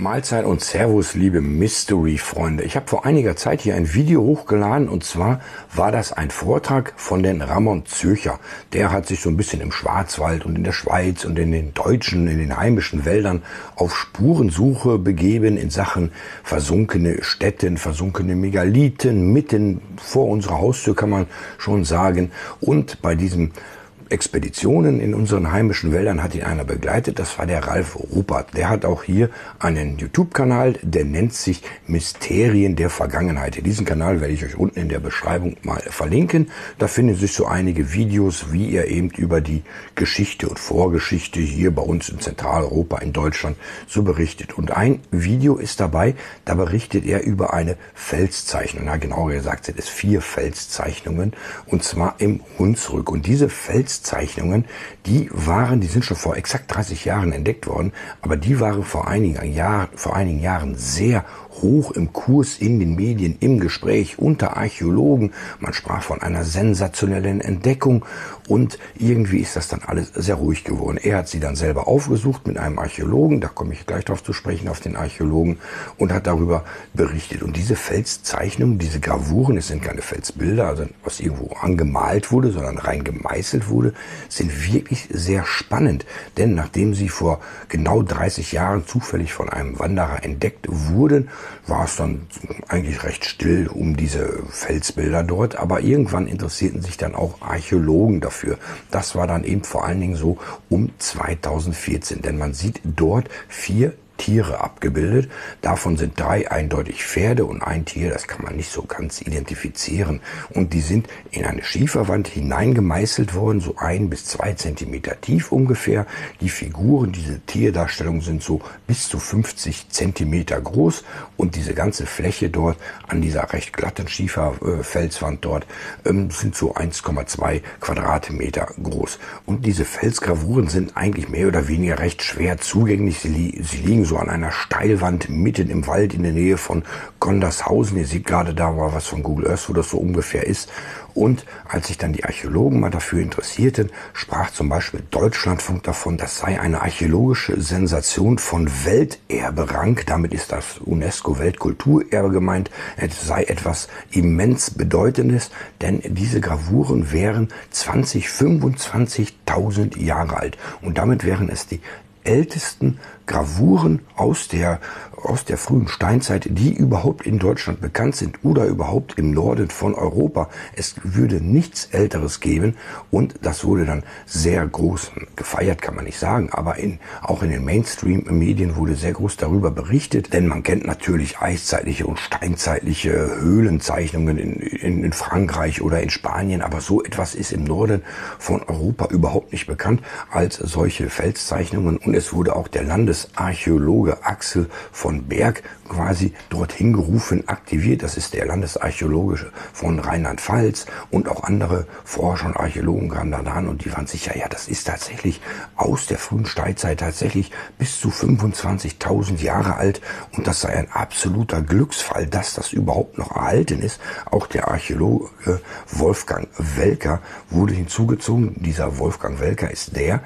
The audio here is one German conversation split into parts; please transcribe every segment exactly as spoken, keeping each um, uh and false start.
Mahlzeit und Servus, liebe Mystery-Freunde. Ich habe vor einiger Zeit hier ein Video hochgeladen und zwar war das ein Vortrag von den Ramon Zürcher. Der hat sich so ein bisschen im Schwarzwald und in der Schweiz und in den deutschen, in den heimischen Wäldern auf Spurensuche begeben in Sachen versunkene Städten, versunkene Megalithen, mitten vor unserer Haustür kann man schon sagen. Und bei diesem Expeditionen in unseren heimischen Wäldern hat ihn einer begleitet, das war der Ralf Ruppert. Der hat auch hier einen YouTube-Kanal, der nennt sich Mysterien der Vergangenheit. Diesen Kanal werde ich euch unten in der Beschreibung mal verlinken. Da finden sich so einige Videos, wie er eben über die Geschichte und Vorgeschichte hier bei uns in Zentraleuropa, in Deutschland so berichtet. Und ein Video ist dabei, da berichtet er über eine Felszeichnung. Na, genauer gesagt sind es vier Felszeichnungen und zwar im Hunsrück. Und diese Felszeichnungen Zeichnungen, die waren, die sind schon vor exakt dreißig Jahren entdeckt worden, aber die waren vor einigen Jahren, vor einigen Jahren sehr hoch im Kurs in den Medien, im Gespräch unter Archäologen. Man sprach von einer sensationellen Entdeckung und irgendwie ist das dann alles sehr ruhig geworden. Er hat sie dann selber aufgesucht mit einem Archäologen, da komme ich gleich drauf zu sprechen, auf den Archäologen, und hat darüber berichtet. Und diese Felszeichnungen, diese Gravuren, es sind keine Felsbilder, also was irgendwo angemalt wurde, sondern rein gemeißelt wurde, sind wirklich sehr spannend. Denn nachdem sie vor genau dreißig Jahren zufällig von einem Wanderer entdeckt wurden, war es dann eigentlich recht still um diese Felsbilder dort. Aber irgendwann interessierten sich dann auch Archäologen dafür. Das war dann eben vor allen Dingen so um zweitausendvierzehn. Denn man sieht dort vier Tiere abgebildet. Davon sind drei eindeutig Pferde und ein Tier, das kann man nicht so ganz identifizieren. Und die sind in eine Schieferwand hineingemeißelt worden, so ein bis zwei Zentimeter tief ungefähr. Die Figuren, diese Tierdarstellungen sind so bis zu fünfzig Zentimeter groß und diese ganze Fläche dort an dieser recht glatten Schieferfelswand dort ähm, sind so eins Komma zwei Quadratmeter groß. Und diese Felsgravuren sind eigentlich mehr oder weniger recht schwer zugänglich. Sie, li sie liegen so an einer Steilwand mitten im Wald in der Nähe von Gondershausen. Ihr seht gerade da mal was von Google Earth, wo das so ungefähr ist. Und als sich dann die Archäologen mal dafür interessierten, sprach zum Beispiel Deutschlandfunk davon, das sei eine archäologische Sensation von Welterberang. Damit ist das UNESCO-Weltkulturerbe gemeint. Es sei etwas immens Bedeutendes, denn diese Gravuren wären zwanzig, fünfundzwanzigtausend Jahre alt. Und damit wären es die ältesten Gravuren aus der, aus der frühen Steinzeit, die überhaupt in Deutschland bekannt sind oder überhaupt im Norden von Europa. Es würde nichts Älteres geben und das wurde dann sehr groß gefeiert, kann man nicht sagen, aber in, auch in den Mainstream-Medien wurde sehr groß darüber berichtet, denn man kennt natürlich eiszeitliche und steinzeitliche Höhlenzeichnungen in, in, in Frankreich oder in Spanien, aber so etwas ist im Norden von Europa überhaupt nicht bekannt als solche Felszeichnungen. Und es wurde auch der Landesarchäologe Axel von Berg quasi dorthin gerufen, aktiviert. Das ist der Landesarchäologe von Rheinland-Pfalz und auch andere Forscher und Archäologen kamen da an und die waren sicher, ja, das ist tatsächlich aus der frühen Steinzeit tatsächlich bis zu fünfundzwanzigtausend Jahre alt und das sei ein absoluter Glücksfall, dass das überhaupt noch erhalten ist. Auch der Archäologe Wolfgang Welker wurde hinzugezogen. Dieser Wolfgang Welker ist der,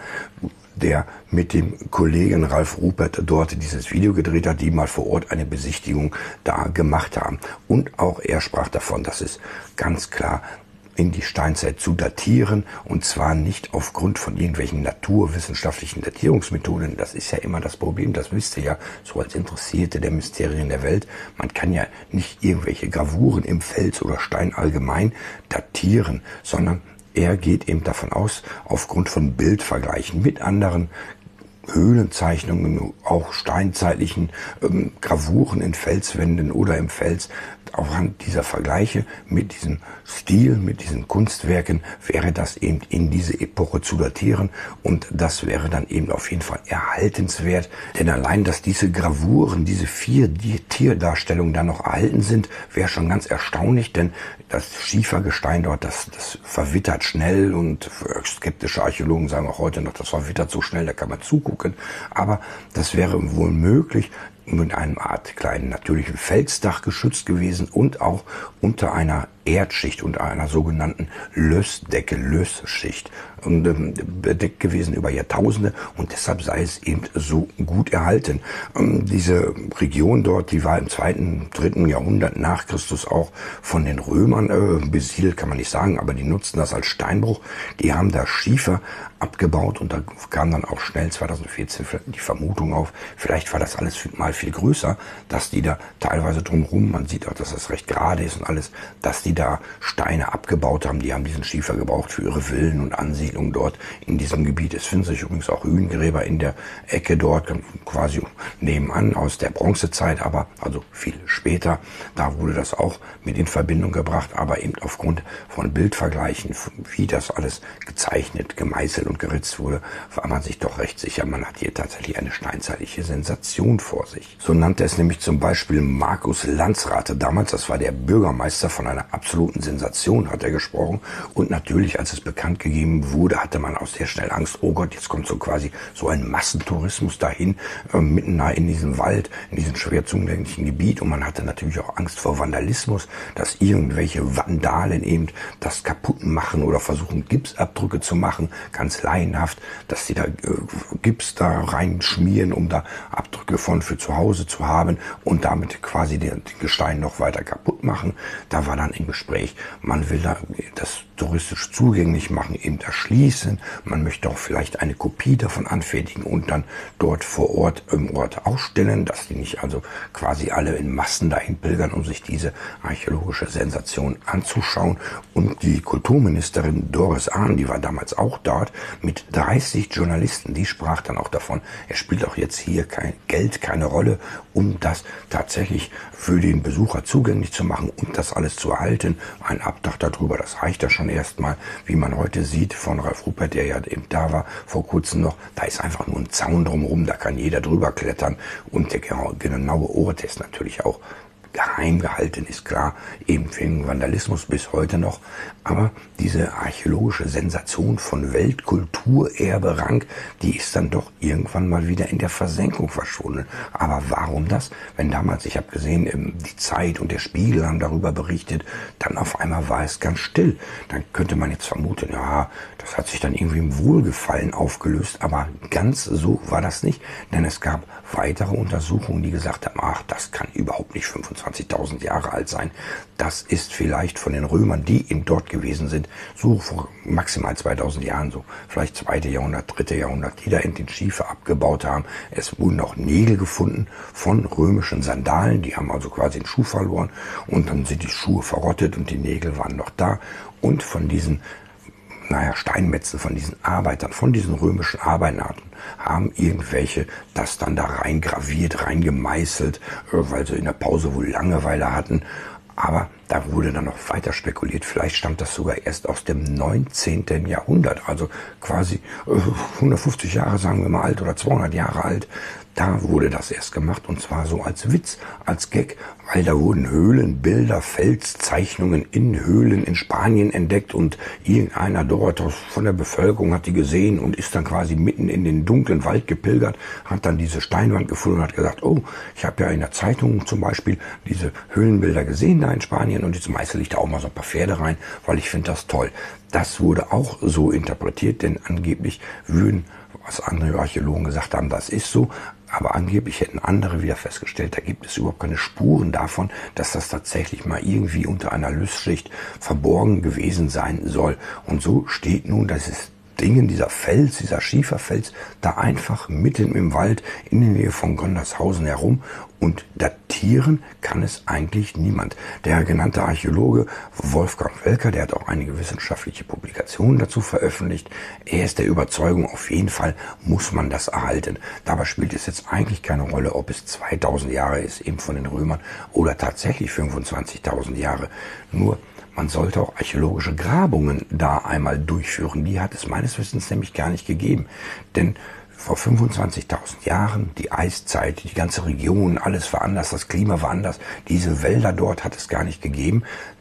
der mit dem Kollegen Ralf Ruppert dort dieses Video gedreht hat, die mal vor Ort eine Besichtigung da gemacht haben. Und auch er sprach davon, dass es ganz klar in die Steinzeit zu datieren und zwar nicht aufgrund von irgendwelchen naturwissenschaftlichen Datierungsmethoden. Das ist ja immer das Problem, das wisst ihr ja, so als Interessierte der Mysterien der Welt. Man kann ja nicht irgendwelche Gravuren im Fels oder Stein allgemein datieren, sondern er geht eben davon aus, aufgrund von Bildvergleichen mit anderen Höhlenzeichnungen, auch steinzeitlichen ähm, Gravuren in Felswänden oder im Fels, aufgrund dieser Vergleiche mit diesem Stil, mit diesen Kunstwerken, wäre das eben in diese Epoche zu datieren und das wäre dann eben auf jeden Fall erhaltenswert, denn allein, dass diese Gravuren, diese vier Tierdarstellungen da noch erhalten sind, wäre schon ganz erstaunlich, denn das Schiefergestein dort, das, das verwittert schnell und skeptische Archäologen sagen auch heute noch, das verwittert so schnell, da kann man zugucken, aber das wäre wohl möglich, mit einem Art kleinen natürlichen Felsdach geschützt gewesen und auch unter einer Erdschicht unter einer sogenannten Lössdecke, Lössschicht und ähm, bedeckt gewesen über Jahrtausende und deshalb sei es eben so gut erhalten. Ähm, diese Region dort, die war im zweiten, dritten Jahrhundert nach Christus auch von den Römern äh, besiedelt, kann man nicht sagen, aber die nutzten das als Steinbruch. Die haben da Schiefer abgebaut und da kam dann auch schnell zweitausendvierzehn die Vermutung auf, vielleicht war das alles mal viel größer, dass die da teilweise drumherum, man sieht auch, dass das recht gerade ist und alles, dass die da Steine abgebaut haben, die haben diesen Schiefer gebraucht für ihre Villen und Ansiedlungen dort in diesem Gebiet. Es finden sich übrigens auch Höhengräber in der Ecke dort, quasi nebenan aus der Bronzezeit, aber also viel später. Da wurde das auch mit in Verbindung gebracht, aber eben aufgrund von Bildvergleichen, wie das alles gezeichnet, gemeißelt und geritzt wurde, war man sich doch recht sicher, man hat hier tatsächlich eine steinzeitliche Sensation vor sich. So nannte es nämlich zum Beispiel Markus Landsrate damals, das war der Bürgermeister, von einer absoluten Sensation hat er gesprochen und natürlich, als es bekannt gegeben wurde, hatte man auch sehr schnell Angst, oh Gott, jetzt kommt so quasi so ein Massentourismus dahin, äh, mitten nah in diesem Wald, in diesem schwer zugänglichen Gebiet und man hatte natürlich auch Angst vor Vandalismus, dass irgendwelche Vandalen eben das kaputt machen oder versuchen Gipsabdrücke zu machen, ganz laienhaft, dass sie da äh, Gips da reinschmieren, um da Abdrücke von für zu Hause zu haben und damit quasi den, den Gestein noch weiter kaputt machen. Da war dann im Gespräch, man will da das touristisch zugänglich machen, eben erschließen. Man möchte auch vielleicht eine Kopie davon anfertigen und dann dort vor Ort im Ort ausstellen, dass die nicht also quasi alle in Massen dahin pilgern, um sich diese archäologische Sensation anzuschauen. Und die Kulturministerin Doris Ahn, die war damals auch dort, mit dreißig Journalisten, die sprach dann auch davon, es spielt auch jetzt hier kein Geld, keine Rolle, um das tatsächlich für den Besucher zugänglich zu machen und das alles zu erhalten. Ein Abdach darüber, das reicht ja schon erstmal, wie man heute sieht von Ralf Ruppert, der ja eben da war, vor kurzem noch, da ist einfach nur ein Zaun drumherum, da kann jeder drüber klettern und der genaue Ort ist natürlich auch geheim gehalten, ist klar, eben wegen Vandalismus bis heute noch. Aber diese archäologische Sensation von Weltkulturerbe-Rang, die ist dann doch irgendwann mal wieder in der Versenkung verschwunden. Aber warum das? Wenn damals, ich habe gesehen, die Zeit und der Spiegel haben darüber berichtet, dann auf einmal war es ganz still. Dann könnte man jetzt vermuten, ja, das hat sich dann irgendwie im Wohlgefallen aufgelöst. Aber ganz so war das nicht, denn es gab weitere Untersuchungen, die gesagt haben, ach, das kann überhaupt nicht fünfundzwanzigtausend Jahre alt sein. Das ist vielleicht von den Römern, die eben dort gewesen sind, so vor maximal zweitausend Jahren, so vielleicht zweite Jahrhundert, dritte Jahrhundert, die da in den Schiefer abgebaut haben. Es wurden auch Nägel gefunden von römischen Sandalen, die haben also quasi den Schuh verloren und dann sind die Schuhe verrottet und die Nägel waren noch da. Und von diesen naja, Steinmetzen, von diesen Arbeitern, von diesen römischen Arbeitern haben irgendwelche das dann da rein graviert, rein gemeißelt, weil sie in der Pause wohl Langeweile hatten. Aber da wurde dann noch weiter spekuliert, vielleicht stammt das sogar erst aus dem neunzehnten Jahrhundert, also quasi hundertfünfzig Jahre, sagen wir mal, alt oder zweihundert Jahre alt. Da wurde das erst gemacht und zwar so als Witz, als Gag, weil da wurden Höhlenbilder, Felszeichnungen in Höhlen in Spanien entdeckt und irgendeiner dort von der Bevölkerung hat die gesehen und ist dann quasi mitten in den dunklen Wald gepilgert, hat dann diese Steinwand gefunden und hat gesagt, oh, ich habe ja in der Zeitung zum Beispiel diese Höhlenbilder gesehen da in Spanien und jetzt meißel ich da auch mal so ein paar Pferde rein, weil ich finde das toll. Das wurde auch so interpretiert, denn angeblich würden, was andere Archäologen gesagt haben, das ist so, aber angeblich hätten andere wieder festgestellt, da gibt es überhaupt keine Spuren davon, dass das tatsächlich mal irgendwie unter einer Lössschicht verborgen gewesen sein soll. Und so steht nun, dass es Dingen, dieser Fels, dieser Schieferfels, da einfach mitten im Wald in der Nähe von Gondershausen herum und datieren kann es eigentlich niemand. Der genannte Archäologe Wolfgang Welker, der hat auch einige wissenschaftliche Publikationen dazu veröffentlicht. Er ist der Überzeugung, auf jeden Fall muss man das erhalten. Dabei spielt es jetzt eigentlich keine Rolle, ob es zweitausend Jahre ist, eben von den Römern, oder tatsächlich fünfundzwanzigtausend Jahre. Nur man sollte auch archäologische Grabungen da einmal durchführen. Die hat es meines Wissens nämlich gar nicht gegeben. Denn vor fünfundzwanzigtausend Jahren, die Eiszeit, die ganze Region, alles war anders, das Klima war anders. Diese Wälder dort hat es gar nicht gegeben.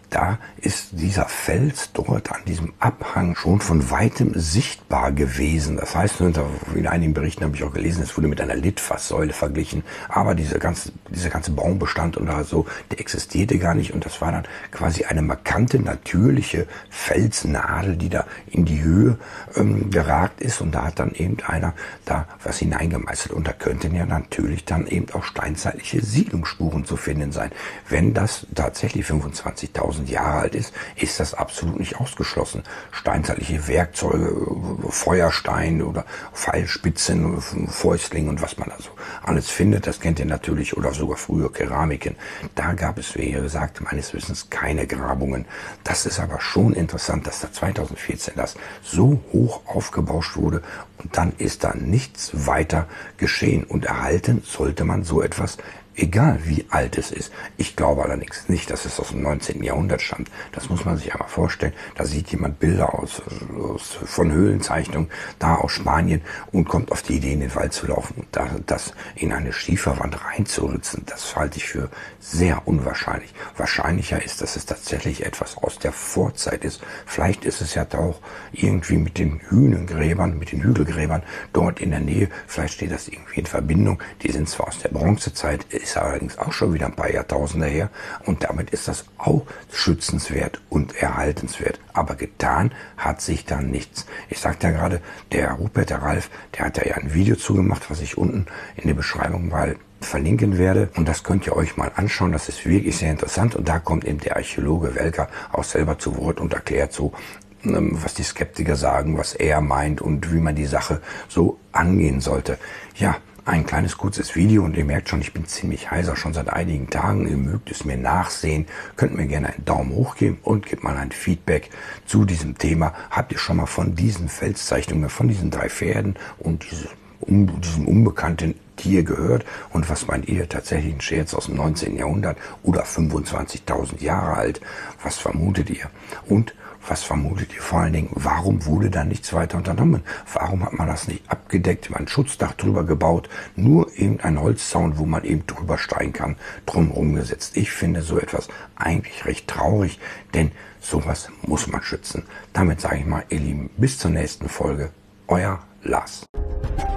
da ist dieser Fels dort an diesem Abhang schon von weitem sichtbar gewesen. Das heißt, in einigen Berichten habe ich auch gelesen, es wurde mit einer Litfaßsäule verglichen, aber diese ganze, dieser ganze Baumbestand oder so, der existierte gar nicht und das war dann quasi eine markante, natürliche Felsnadel, die da in die Höhe ähm, geragt ist und da hat dann eben einer da was hineingemeißelt und da könnten ja natürlich dann eben auch steinzeitliche Siedlungsspuren zu finden sein. Wenn das tatsächlich fünfundzwanzigtausend Jahre alt ist, ist das absolut nicht ausgeschlossen. Steinzeitliche Werkzeuge, Feuerstein oder Pfeilspitzen, Fäustling und was man da so alles findet, das kennt ihr natürlich, oder sogar früher Keramiken. Da gab es, wie gesagt, meines Wissens keine Grabungen. Das ist aber schon interessant, dass da zweitausendvierzehn das so hoch aufgebauscht wurde und dann ist da nichts weiter geschehen und erhalten sollte man so etwas, egal wie alt es ist. Ich glaube allerdings nicht, dass es aus dem neunzehnten Jahrhundert stammt. Das muss man sich einmal vorstellen. Da sieht jemand Bilder aus, aus von Höhlenzeichnungen da aus Spanien und kommt auf die Idee, in den Wald zu laufen und da, das in eine Schieferwand reinzuritzen. Das halte ich für sehr unwahrscheinlich. Wahrscheinlicher ist, dass es tatsächlich etwas aus der Vorzeit ist. Vielleicht ist es ja auch irgendwie mit den Hühnengräbern, mit den Hügelgräbern dort in der Nähe. Vielleicht steht das irgendwie in Verbindung. Die sind zwar aus der Bronzezeit, ist allerdings auch schon wieder ein paar Jahrtausende her und damit ist das auch schützenswert und erhaltenswert. Aber getan hat sich da nichts. Ich sagte ja gerade, der Rupert, der Ralf, der hat ja ein Video zugemacht, was ich unten in der Beschreibung mal verlinken werde und das könnt ihr euch mal anschauen. Das ist wirklich sehr interessant und da kommt eben der Archäologe Welker auch selber zu Wort und erklärt so, was die Skeptiker sagen, was er meint und wie man die Sache so angehen sollte. Ja, ein kleines kurzes Video und ihr merkt schon, ich bin ziemlich heiser schon seit einigen Tagen. Ihr mögt es mir nachsehen, könnt mir gerne einen Daumen hoch geben und gebt mal ein Feedback zu diesem Thema. Habt ihr schon mal von diesen Felszeichnungen, von diesen drei Pferden und diese, um, diesem unbekannten Tier gehört? Und was meint ihr, tatsächlich ein Scherz aus dem neunzehnten Jahrhundert oder fünfundzwanzigtausend Jahre alt? Was vermutet ihr? Und was vermutet ihr vor allen Dingen, warum wurde da nichts weiter unternommen? Warum hat man das nicht abgedeckt, ein Schutzdach drüber gebaut, nur eben ein Holzzaun, wo man eben drüber steigen kann, drumherum gesetzt? Ich finde so etwas eigentlich recht traurig, denn sowas muss man schützen. Damit sage ich mal, ihr Lieben, bis zur nächsten Folge. Euer Lars.